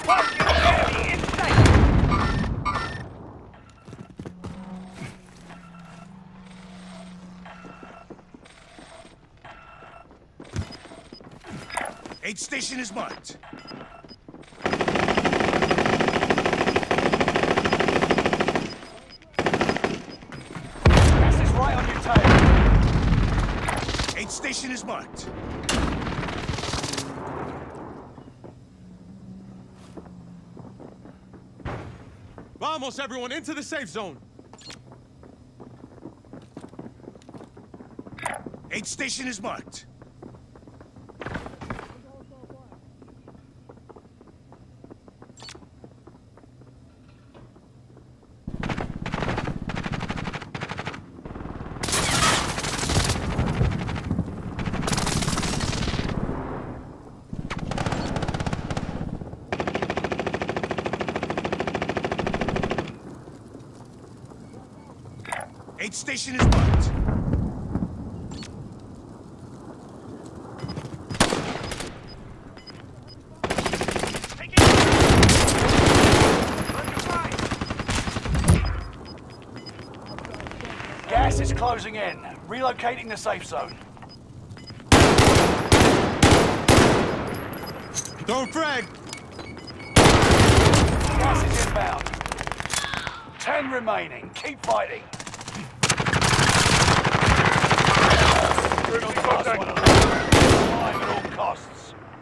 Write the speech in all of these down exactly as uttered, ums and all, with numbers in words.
Enemy in sight! Aid station is marked. Gas is right on your tail. Aid station is marked. Vamos, everyone, into the safe zone. Aid station is marked. Aid station is marked. Gas is closing in. Relocating the safe zone. Don't frag. Gas is inbound. Ten remaining. Keep fighting. Brutal contact. Flying at all costs.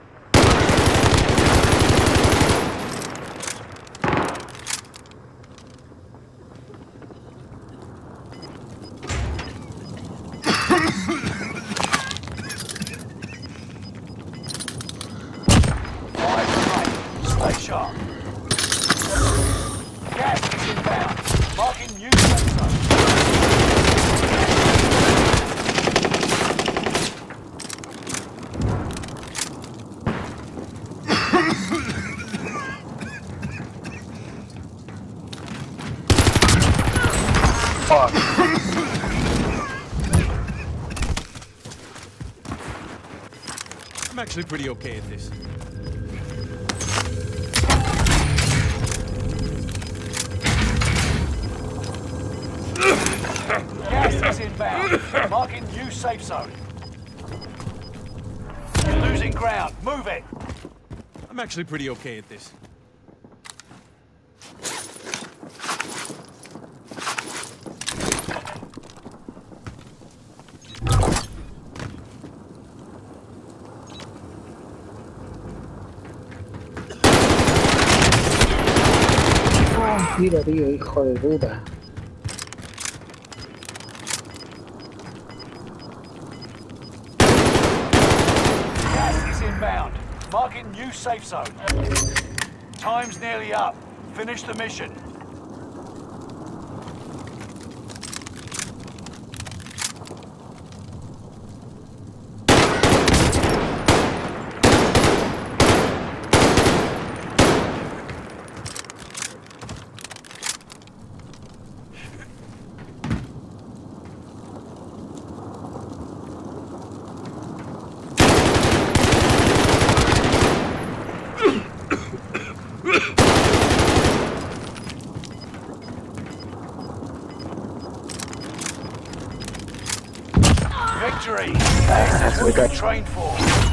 Five remaining. Stay sharp. Gas is inbound. Marking new safe zone. Fuck. I'm actually pretty okay at this. Gas is inbound. Marking new safe zone. You're losing ground. Move it. I'm actually pretty okay at this. Mira, tío, hijo de puta. Gas is inbound. Marking new safe zone. Time's nearly up. Finish the mission. Victory! This is what you trained for.